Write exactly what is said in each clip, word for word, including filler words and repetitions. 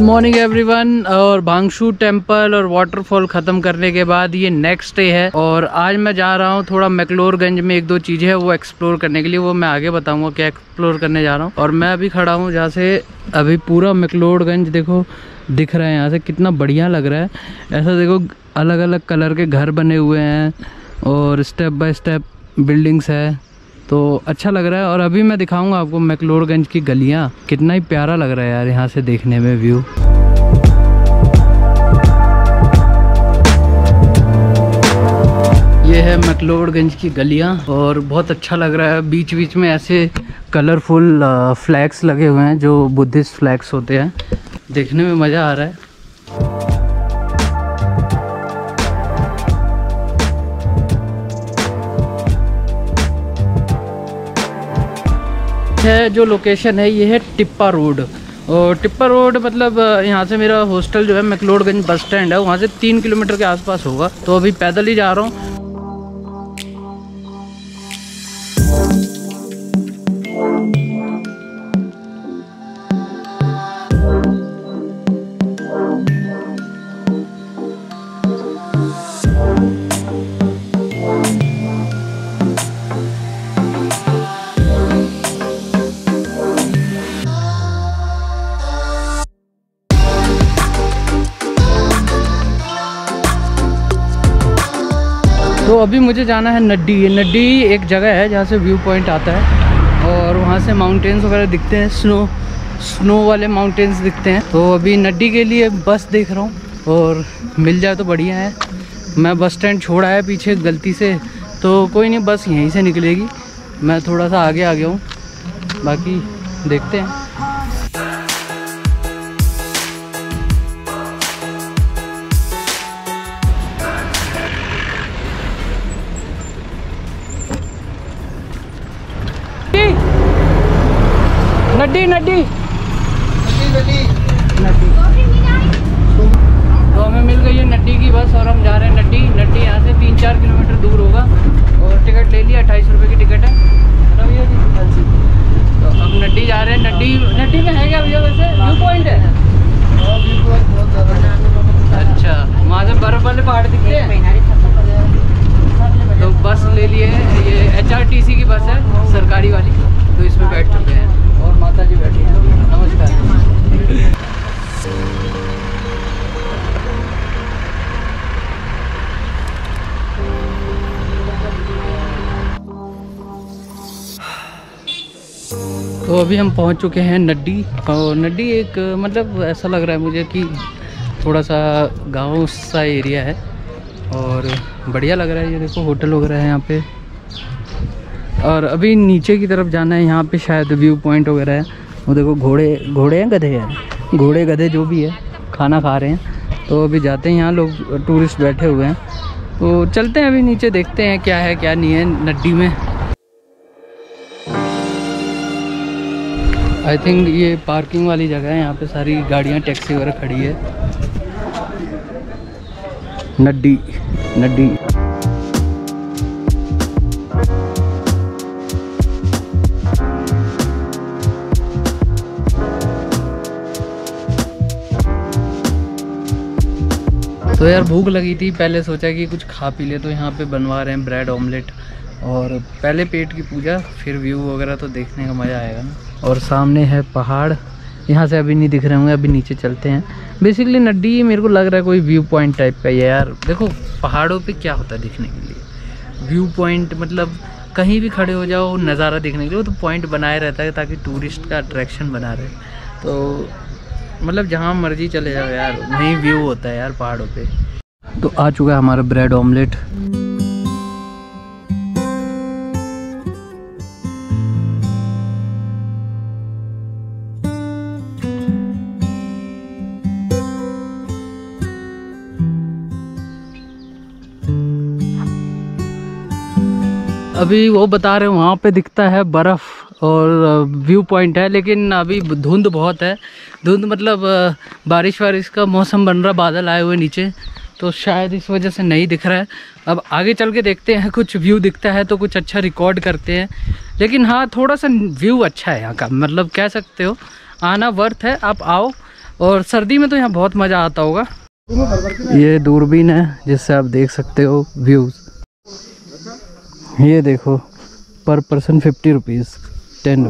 Morning everyone. और भांगशू temple और waterfall ख़त्म करने के बाद ये नेक्स्ट डे है और आज मैं जा रहा हूँ थोड़ा मैक्लोडगंज में एक दो चीज़ें है वो एक्सप्लोर करने के लिए। वो मैं आगे बताऊँगा क्या एक्सप्लोर करने जा रहा हूँ। और मैं अभी खड़ा हूँ जहाँ से अभी पूरा मैक्लोडगंज देखो दिख रहा है। यहाँ से कितना बढ़िया लग रहा है। ऐसा देखो अलग अलग कलर के घर बने हुए हैं और स्टेप बाय स्टेप बिल्डिंग्स है, तो अच्छा लग रहा है। और अभी मैं दिखाऊंगा आपको मैक्लोडगंज की गलियाँ, कितना ही प्यारा लग रहा है यार यहाँ से देखने में व्यू। ये है मैक्लोडगंज की गलियाँ और बहुत अच्छा लग रहा है। बीच बीच में ऐसे कलरफुल फ्लैग्स लगे हुए हैं जो बुद्धिस्ट फ्लैग्स होते हैं, देखने में मज़ा आ रहा है। है जो लोकेशन है ये है टिप्पा रोड। और टिप्पा रोड मतलब यहाँ से मेरा हॉस्टल जो है मैक्लोडगंज बस स्टैंड है, वहाँ से तीन किलोमीटर के आसपास होगा। तो अभी पैदल ही जा रहा हूँ। तो अभी मुझे जाना है नड्डी। ये नड्डी एक जगह है जहाँ से व्यू पॉइंट आता है और वहाँ से माउंटेन्स वगैरह दिखते हैं, स्नो स्नो वाले माउंटेन्स दिखते हैं। तो अभी नड्डी के लिए बस देख रहा हूँ और मिल जाए तो बढ़िया है। मैं बस स्टैंड छोड़ा है पीछे गलती से, तो कोई नहीं, बस यहीं से निकलेगी। मैं थोड़ा सा आगे आ गया हूँ, बाकी देखते हैं। नड्डी नड्डी नड्डी नड्डी तो हमें मिल गई है नड्डी की बस और हम जा रहे हैं नड्डी। नड्डी यहाँ से तीन चार किलोमीटर दूर होगा और टिकट ले लिया, अट्ठाईस रुपये की टिकट है भैया जी। तो अब नड्डी जा रहे हैं। नड्डी नड्डी में है क्या भैया वैसे व्यू पॉइंट है? अच्छा, वहाँ से बर्फ वाले पहाड़ दिखते हैं। तो बस ले लिए है, ये एच आर टी सी की बस है सरकारी वाली, तो इसमें बैठ चुके हैं और माता जी बैठी हैं। नमस्कार। तो अभी हम पहुंच चुके हैं नड्डी। और नड्डी एक मतलब ऐसा लग रहा है मुझे कि थोड़ा सा गांव सा एरिया है और बढ़िया लग रहा है। ये देखो होटल वगैरह है यहाँ पे। और अभी नीचे की तरफ जाना है, यहाँ पे शायद व्यू पॉइंट वगैरह है। वो देखो घोड़े घोड़े हैं गधे हैं, घोड़े गधे जो भी है खाना खा रहे हैं। तो अभी जाते हैं, यहाँ लोग टूरिस्ट बैठे हुए हैं, तो चलते हैं अभी नीचे देखते हैं क्या है क्या नहीं है नड्डी में। आई थिंक ये पार्किंग वाली जगह है, यहाँ पे सारी गाड़ियाँ टैक्सी वगैरह खड़ी है। नड्डी नड्डी तो यार भूख लगी थी, पहले सोचा कि कुछ खा पी ले, तो यहाँ पे बनवा रहे हैं ब्रेड ऑमलेट। और पहले पेट की पूजा, फिर व्यू वगैरह तो देखने का मज़ा आएगा ना। और सामने है पहाड़, यहाँ से अभी नहीं दिख रहे होंगे, अभी नीचे चलते हैं। बेसिकली नड्डी मेरे को लग रहा है कोई व्यू पॉइंट टाइप का ही है यार। देखो पहाड़ों पे क्या होता है दिखने के लिए, व्यू पॉइंट मतलब कहीं भी खड़े हो जाओ नज़ारा देखने के लिए, वो तो पॉइंट बनाए रहता है ताकि टूरिस्ट का अट्रैक्शन बना रहे। तो मतलब जहाँ मर्जी चले जाओ यार, वहीं व्यू होता है यार पहाड़ों पे। तो आ चुका है हमारा ब्रेड ऑमलेट। अभी वो बता रहे हैं वहाँ पे दिखता है बर्फ़ और व्यू पॉइंट है, लेकिन अभी धुंध बहुत है। धुंध मतलब बारिश वारिश का मौसम बन रहा, बादल आए हुए नीचे, तो शायद इस वजह से नहीं दिख रहा है। अब आगे चल के देखते हैं, कुछ व्यू दिखता है तो कुछ अच्छा रिकॉर्ड करते हैं। लेकिन हाँ थोड़ा सा व्यू अच्छा है यहाँ का, मतलब कह सकते हो आना वर्थ है। आप आओ, और सर्दी में तो यहाँ बहुत मज़ा आता होगा। ये दूरबीन है जिससे आप देख सकते हो व्यूज़। ये देखो पर पर्सन फिफ्टी रुपीज़ टेन।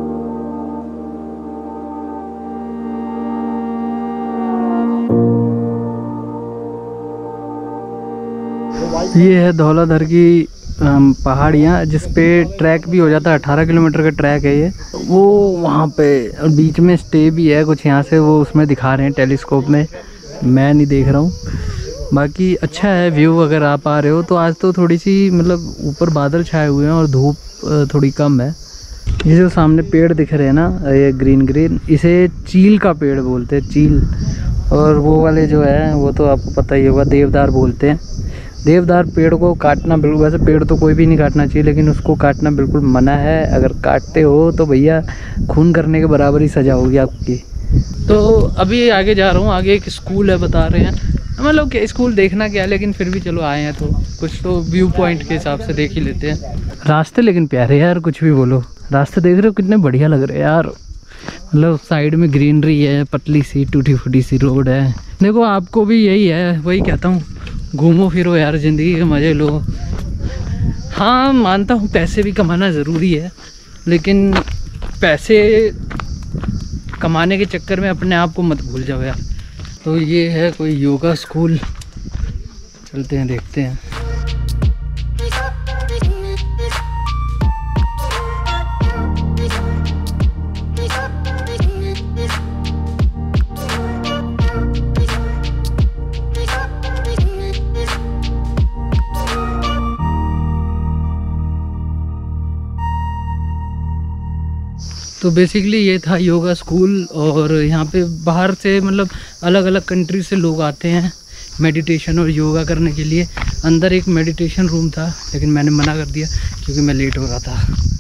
ये है धौलाधर की पहाड़ियाँ जिसपे ट्रैक भी हो जाता है। अठारह किलोमीटर का ट्रैक है ये। वो वहाँ पे और बीच में स्टे भी है कुछ, यहाँ से वो उसमें दिखा रहे हैं टेलीस्कोप में, मैं नहीं देख रहा हूँ। बाकी अच्छा है व्यू। अगर आप आ रहे हो तो आज तो थोड़ी सी मतलब ऊपर बादल छाए हुए हैं और धूप थोड़ी कम है। ये जो सामने पेड़ दिख रहे हैं ना, ये ग्रीन ग्रीन, इसे चील का पेड़ बोलते हैं, चील। और वो वाले जो है वो तो आपको पता ही होगा, देवदार बोलते हैं। देवदार पेड़ को काटना बिल्कुल, वैसे पेड़ तो कोई भी नहीं काटना चाहिए, लेकिन उसको काटना बिल्कुल मना है। अगर काटते हो तो भैया खून करने के बराबर ही सज़ा होगी आपकी। तो अभी आगे जा रहा हूँ, आगे एक स्कूल है बता रहे हैं, मतलब कि स्कूल देखना क्या, लेकिन फिर भी चलो आए हैं तो कुछ तो व्यू पॉइंट के हिसाब से देख ही लेते हैं। रास्ते लेकिन प्यारे यार, कुछ भी बोलो, रास्ते देख रहे हो कितने बढ़िया लग रहे हैं यार। मतलब साइड में ग्रीनरी है, पतली सी टूटी फूटी सी रोड है। देखो आपको भी यही है, वही कहता हूँ, घूमो फिरो यार, ज़िंदगी के मज़े लो। हाँ मानता हूँ पैसे भी कमाना ज़रूरी है, लेकिन पैसे कमाने के चक्कर में अपने आप को मत भूल जाओ यार। तो ये है कोई योगा स्कूल, चलते हैं देखते हैं। तो बेसिकली ये था योगा स्कूल, और यहाँ पे बाहर से मतलब अलग अलग कंट्री से लोग आते हैं मेडिटेशन और योगा करने के लिए। अंदर एक मेडिटेशन रूम था, लेकिन मैंने मना कर दिया क्योंकि मैं लेट हो रहा था।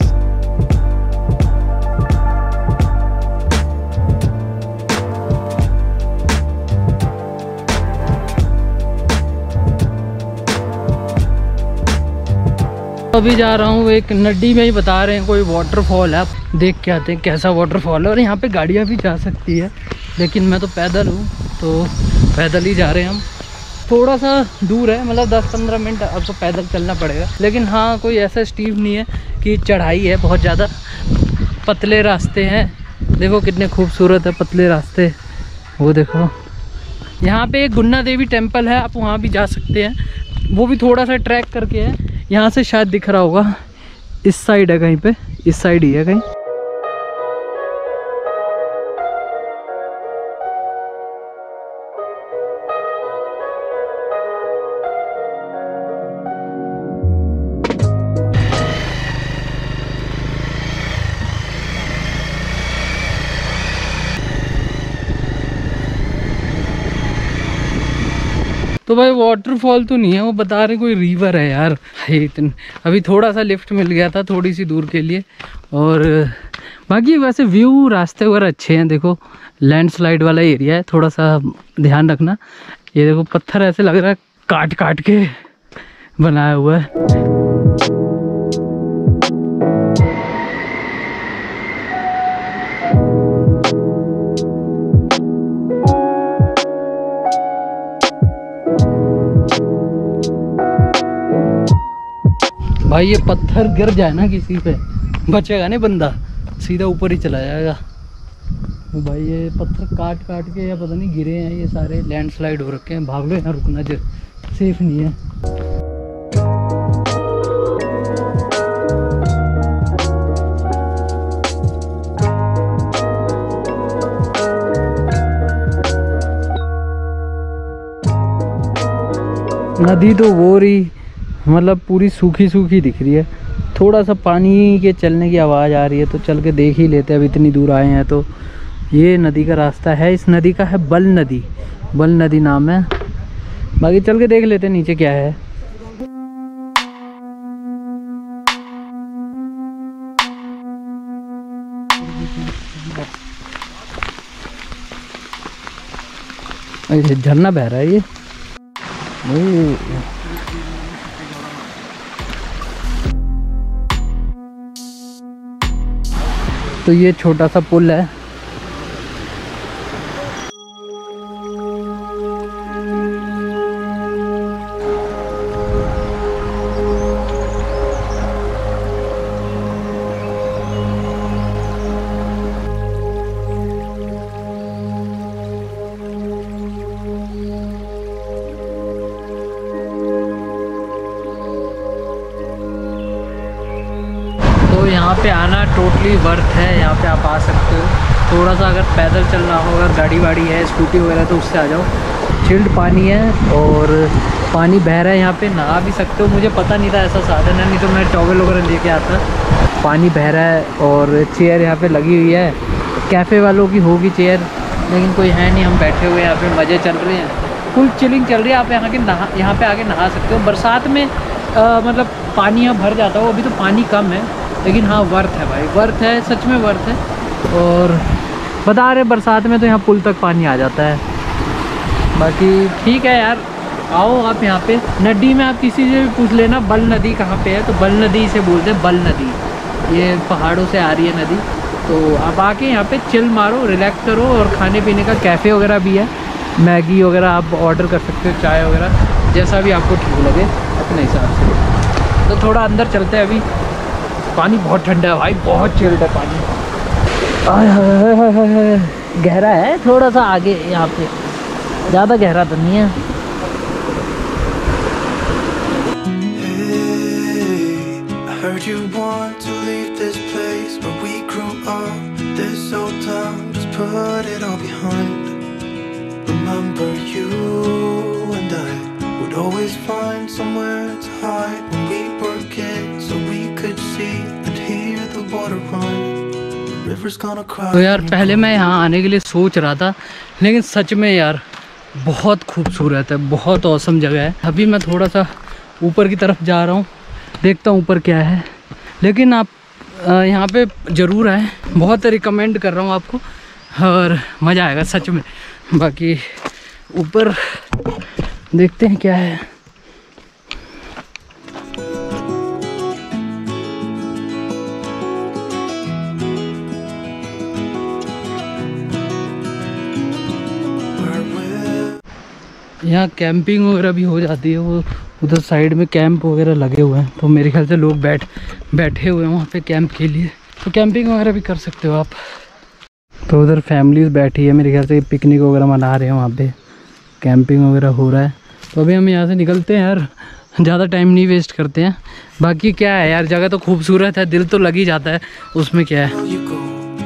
अभी जा रहा हूँ एक नदी में ही, बता रहे हैं कोई वाटरफॉल है, आप देख के आते हैं कैसा वाटरफॉल है। और यहाँ पे गाड़ियाँ भी जा सकती है, लेकिन मैं तो पैदल हूँ तो पैदल ही जा रहे हैं हम। थोड़ा सा दूर है, मतलब दस पंद्रह मिनट आपको पैदल चलना पड़ेगा, लेकिन हाँ कोई ऐसा स्टीप नहीं है कि चढ़ाई है बहुत ज़्यादा। पतले रास्ते हैं, देखो कितने खूबसूरत है पतले रास्ते। वो देखो यहाँ पे एक गुन्ना देवी टेम्पल है, आप वहाँ भी जा सकते हैं, वो भी थोड़ा सा ट्रैक करके है। यहाँ से शायद दिख रहा होगा, इस साइड है कहीं पे, इस साइड ही है कहीं। तो भाई वाटरफॉल तो नहीं है, वो बता रहे कोई रिवर है यार। इतन अभी थोड़ा सा लिफ्ट मिल गया था थोड़ी सी दूर के लिए। और बाकी वैसे व्यू रास्ते वगैरह अच्छे हैं। देखो लैंडस्लाइड वाला एरिया है, थोड़ा सा ध्यान रखना। ये देखो पत्थर ऐसे लग रहा है काट काट के बनाया हुआ है। भाई ये पत्थर गिर जाए ना किसी पे, बचेगा नहीं बंदा, सीधा ऊपर ही चला जाएगा। भाई ये पत्थर काट काट के या पता नहीं गिरे हैं, ये सारे लैंडस्लाइड हो रखे हैं। भाग लो यहाँ, रुकना जो सेफ नहीं है। नदी तो वो रही, मतलब पूरी सूखी सूखी दिख रही है। थोड़ा सा पानी के चलने की आवाज़ आ रही है, तो चल के देख ही लेते हैं। अब इतनी दूर आए हैं तो ये नदी का रास्ता है। इस नदी का है बल नदी, बल नदी नाम है। बाकी चल के देख लेते हैं नीचे क्या है। झरना बह रहा है ये। तो ये छोटा सा पुल है, यहाँ पे आना टोटली वर्थ है। यहाँ पे आप आ सकते हो। थोड़ा सा अगर पैदल चलना हो, अगर गाड़ी वाड़ी है, स्कूटी वगैरह, तो उससे आ जाओ। चिल्ड पानी है और पानी बह रहा है। यहाँ पे नहा भी सकते हो। मुझे पता नहीं था ऐसा साधन है, नहीं तो मैं टॉवल वगैरह लेके आता। पानी बह रहा है और चेयर यहाँ पे लगी हुई है। कैफ़े वालों की होगी चेयर, लेकिन कोई है नहीं। हम बैठे हुए यहाँ पे, मज़े चल रहे हैं, फुल चिलिंग चल रही है। आप यहाँ के नहा यहाँ पे आके नहा सकते हो। बरसात में आ, मतलब पानी यहाँ भर जाता हो। अभी तो पानी कम है, लेकिन हाँ वर्थ है भाई, वर्थ है, सच में वर्थ है। और बता रहे बरसात में तो यहाँ पुल तक पानी आ जाता है। बाकी ठीक है यार, आओ आप यहाँ पे। नदी में आप किसी से भी पूछ लेना बल नदी कहाँ पे है, तो बल नदी से बोलते हैं, बल नदी। ये पहाड़ों से आ रही है नदी। तो आप आके यहाँ पे चिल मारो, रिलैक्स करो। और खाने पीने का कैफ़े वगैरह भी है, मैगी वगैरह आप ऑर्डर कर सकते हो, चाय वगैरह, जैसा भी आपको ठीक लगे अपने हिसाब से। तो थोड़ा अंदर चलते हैं अभी। पानी बहुत ठंडा है भाई, बहुत चिल्ड है पानी। आय हाय हाय हाय हाय, गहरा है थोड़ा सा आगे यहाँ पे, ज़्यादा गहरा तो नहीं है। Heard you want to leave this place where we grew up, this old town, just put it all behind. Remember you and I would always find somewhere to hide when we were kids, so we could see and hear the water run. The river's gonna cry. तो यार पहले मैं यहाँ आने के लिए सोच रहा था, लेकिन सच में यार बहुत खूबसूरत है, बहुत औसम जगह है। अभी मैं थोड़ा सा ऊपर की तरफ जा रहा हूँ, देखता हूँ ऊपर क्या है। लेकिन आप यहाँ पे ज़रूर आए, बहुत रिकमेंड कर रहा हूँ आपको, और मज़ा आएगा सच में। बाकी ऊपर देखते हैं क्या है। यहाँ कैंपिंग वगैरह भी हो जाती है। वो उधर साइड में कैंप वगैरह लगे हुए हैं, तो मेरे ख्याल से लोग बैठ बैठे हुए हैं वहाँ पे कैंप के लिए, तो कैंपिंग वगैरह भी कर सकते हो आप। तो उधर फैमिलीज बैठी है, मेरे ख्याल से पिकनिक वगैरह मना रहे हैं, वहाँ पे कैंपिंग वगैरह हो रहा है। तो अभी हम यहाँ से निकलते हैं यार, ज़्यादा टाइम नहीं वेस्ट करते हैं। बाकी क्या है यार, जगह तो खूबसूरत है, दिल तो लग ही जाता है, उसमें क्या है।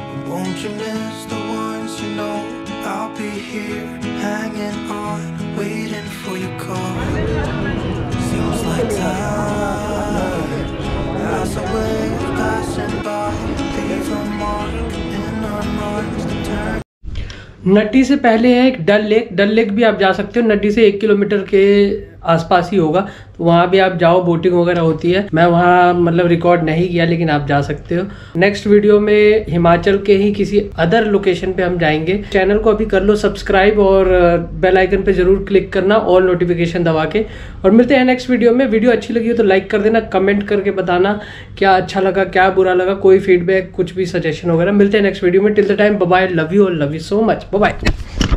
नड्डी से पहले है एक डल लेक। डल लेक भी आप जा सकते हो, नड्डी से एक किलोमीटर के आसपास ही होगा, तो वहाँ भी आप जाओ, बोटिंग वगैरह होती है। मैं वहाँ मतलब रिकॉर्ड नहीं किया, लेकिन आप जा सकते हो। नेक्स्ट वीडियो में हिमाचल के ही किसी अदर लोकेशन पे हम जाएंगे। चैनल को अभी कर लो सब्सक्राइब और बेल आइकन पे जरूर क्लिक करना, ऑल नोटिफिकेशन दबा के। और मिलते हैं नेक्स्ट वीडियो में। वीडियो अच्छी लगी हो तो लाइक कर देना, कमेंट करके बताना क्या अच्छा लगा, क्या बुरा लगा, कोई फीडबैक, कुछ भी सजेशन वगैरह। मिलते हैं नेक्स्ट वीडियो में। Till the time bye bye, love you और love you so much, bye bye.